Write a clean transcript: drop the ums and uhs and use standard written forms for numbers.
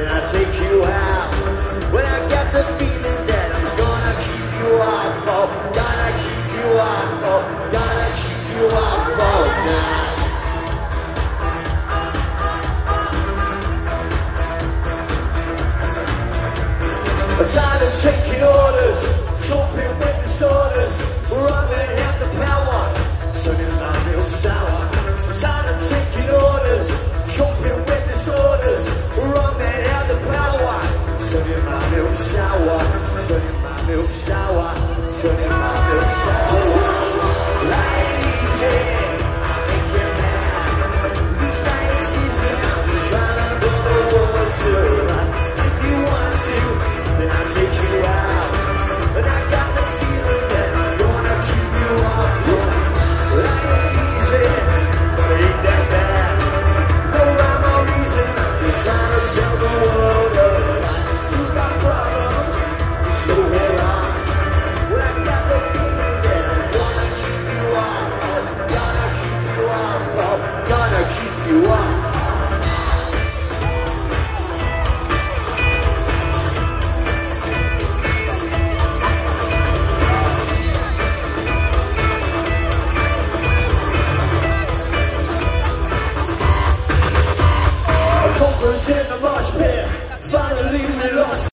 then I take you out. When I get the feeling that I'm gonna keep you up, oh, gonna keep you up, oh, gonna keep you up all night. I'm tired of taking orders, coping with disorders. Running out the power, turning my milk sour. I'm tired of taking orders, coping with disorders. Running out the power, turning my milk sour. Turning my milk sour. Turning my milk sour. Lazy, make you mad. These nights is enough. Trying to go the water. If you want to, then I'll take you out. And I got the feeling that I'm gonna keep you up. Lazy, but it ain't that bad. No rhyme or reason, I'm just trying to tell the world that you got problems, so hold on. Well, I got the feeling that I'm gonna keep you up. Oh, gonna keep you up. Oh, gonna keep you up. In the mosh pit, finally we lost.